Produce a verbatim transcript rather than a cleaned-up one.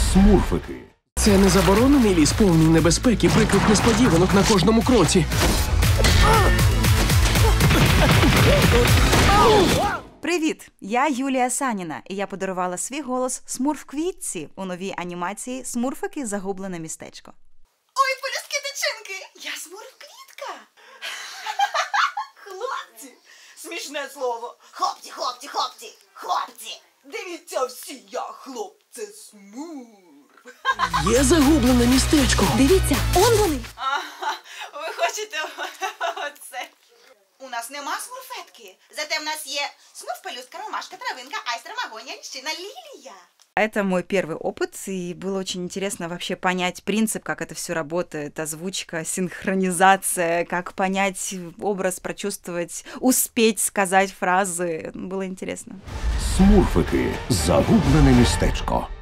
Смурфики. Це не заборонений ліс, повний небезпеки, прикрих несподіванок на кожному кроці. Привіт! Я Юлія Саніна, і я подарувала свій голос Смурф-квітці у новій анімації «Смурфики. Загублене містечко». Ой, полюски-тичинки! Я Смурф-квітка! Хлопці! Смішне слово! Хлопці, хлопці, хлопці! Хлопці! Дивіться всі, я хлопце Смурф! Є загублене містечко. Дивіться, он вони! Ага, ви хочете оце? У нас нема смурфетки, зате в нас є смурф, пелюстка, ромашка, травинка, айстра, магонія, льщина, лілія. Это мой первый опыт, и было очень интересно вообще понять принцип, как это все работает, озвучка, синхронизация, как понять образ, прочувствовать, успеть сказать фразы. Было интересно. Смурфики. Загублене містечко.